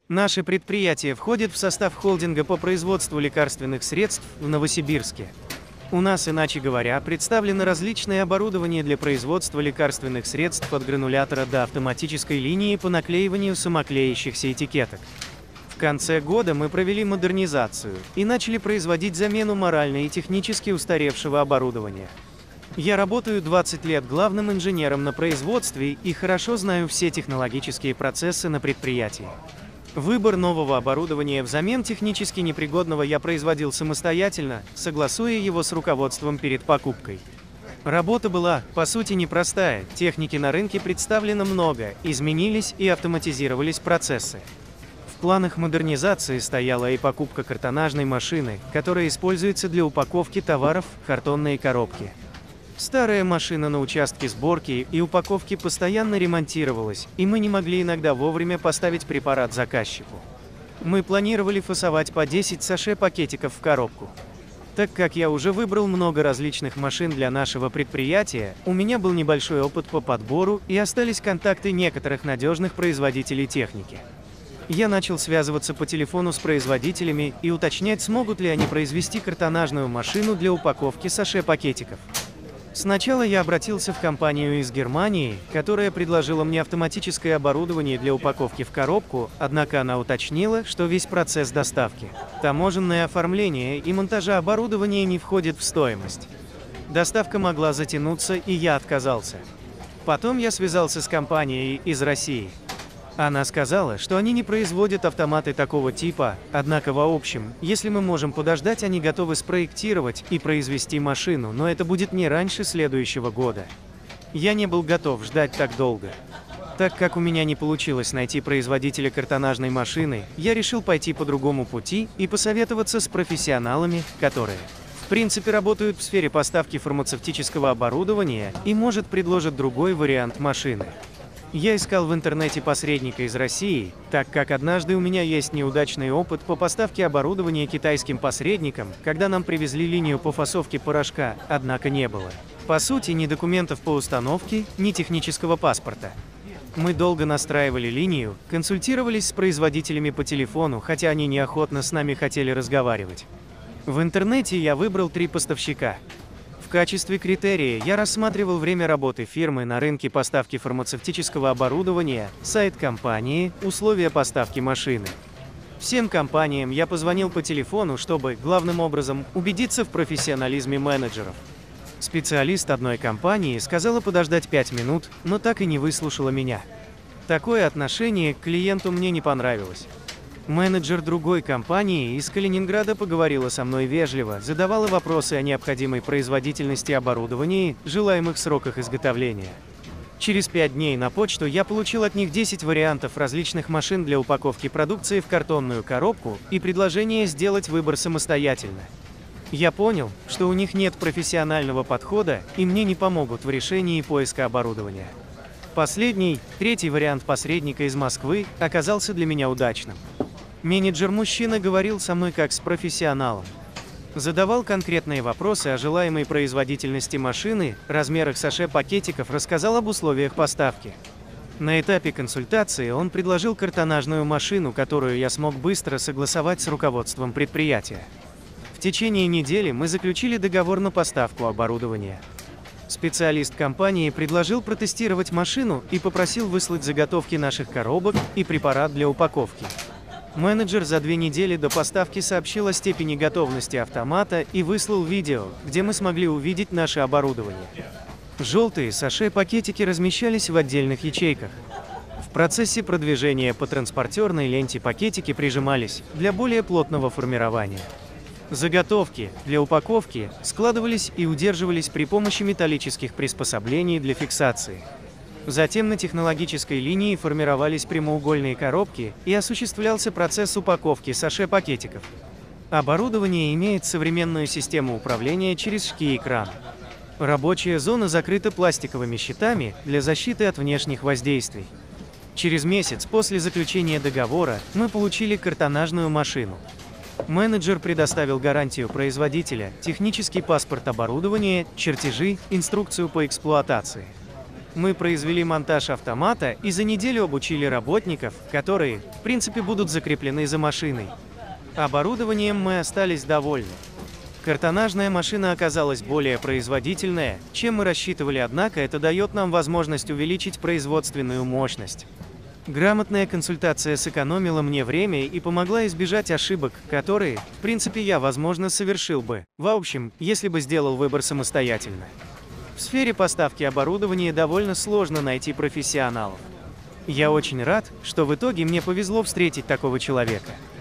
Наше предприятие входит в состав холдинга по производству лекарственных средств в Новосибирске. У нас, иначе говоря, представлено различное оборудование для производства лекарственных средств от гранулятора до автоматической линии по наклеиванию самоклеящихся этикеток. В конце года мы провели модернизацию и начали производить замену морально и технически устаревшего оборудования. Я работаю 20 лет главным инженером на производстве и хорошо знаю все технологические процессы на предприятии. Выбор нового оборудования взамен технически непригодного я производил самостоятельно, согласуя его с руководством перед покупкой. Работа была, по сути, непростая, техники на рынке представлено много, изменились и автоматизировались процессы. В планах модернизации стояла и покупка картонажной машины, которая используется для упаковки товаров в картонные коробки. Старая машина на участке сборки и упаковки постоянно ремонтировалась, и мы не могли иногда вовремя поставить препарат заказчику. Мы планировали фасовать по 10 саше пакетиков в коробку. Так как я уже выбрал много различных машин для нашего предприятия, у меня был небольшой опыт по подбору и остались контакты некоторых надежных производителей техники. Я начал связываться по телефону с производителями и уточнять, смогут ли они произвести картонажную машину для упаковки саше пакетиков. Сначала я обратился в компанию из Германии, которая предложила мне автоматическое оборудование для упаковки в коробку, однако она уточнила, что весь процесс доставки, таможенное оформление и монтажа оборудования не входит в стоимость. Доставка могла затянуться, и я отказался. Потом я связался с компанией из России. Она сказала, что они не производят автоматы такого типа, однако в общем, если мы можем подождать, они готовы спроектировать и произвести машину, но это будет не раньше следующего года. Я не был готов ждать так долго. Так как у меня не получилось найти производителя картонажной машины, я решил пойти по другому пути и посоветоваться с профессионалами, которые, в принципе, работают в сфере поставки фармацевтического оборудования и, может, предложат другой вариант машины. Я искал в интернете посредника из России, так как однажды у меня есть неудачный опыт по поставке оборудования китайским посредникам, когда нам привезли линию по фасовке порошка, однако не было, по сути, ни документов по установке, ни технического паспорта. Мы долго настраивали линию, консультировались с производителями по телефону, хотя они неохотно с нами хотели разговаривать. В интернете я выбрал 3 поставщика. В качестве критерия я рассматривал время работы фирмы на рынке поставки фармацевтического оборудования, сайт компании, условия поставки машины. Всем компаниям я позвонил по телефону, чтобы, главным образом, убедиться в профессионализме менеджеров. Специалист одной компании сказала подождать 5 минут, но так и не выслушала меня. Такое отношение к клиенту мне не понравилось. Менеджер другой компании из Калининграда поговорила со мной вежливо, задавала вопросы о необходимой производительности оборудования, желаемых сроках изготовления. Через 5 дней на почту я получил от них 10 вариантов различных машин для упаковки продукции в картонную коробку и предложение сделать выбор самостоятельно. Я понял, что у них нет профессионального подхода и мне не помогут в решении поиска оборудования. Последний, 3-й вариант посредника из Москвы, оказался для меня удачным. Менеджер-мужчина говорил со мной как с профессионалом. Задавал конкретные вопросы о желаемой производительности машины, размерах саше пакетиков, рассказал об условиях поставки. На этапе консультации он предложил картонажную машину, которую я смог быстро согласовать с руководством предприятия. В течение недели мы заключили договор на поставку оборудования. Специалист компании предложил протестировать машину и попросил выслать заготовки наших коробок и препарат для упаковки. Менеджер за 2 недели до поставки сообщил о степени готовности автомата и выслал видео, где мы смогли увидеть наше оборудование. Желтые саше-пакетики размещались в отдельных ячейках. В процессе продвижения по транспортерной ленте пакетики прижимались для более плотного формирования. Заготовки для упаковки складывались и удерживались при помощи металлических приспособлений для фиксации. Затем на технологической линии формировались прямоугольные коробки и осуществлялся процесс упаковки саше-пакетиков. Оборудование имеет современную систему управления через ШКИ-экран. Рабочая зона закрыта пластиковыми щитами для защиты от внешних воздействий. Через месяц после заключения договора мы получили картонажную машину. Менеджер предоставил гарантию производителя, технический паспорт оборудования, чертежи, инструкцию по эксплуатации. Мы произвели монтаж автомата и за неделю обучили работников, которые, в принципе, будут закреплены за машиной. Оборудованием мы остались довольны. Картонажная машина оказалась более производительная, чем мы рассчитывали, однако это дает нам возможность увеличить производственную мощность. Грамотная консультация сэкономила мне время и помогла избежать ошибок, которые, в принципе, я, возможно, совершил бы, в общем, если бы сделал выбор самостоятельно. В сфере поставки оборудования довольно сложно найти профессионалов. Я очень рад, что в итоге мне повезло встретить такого человека.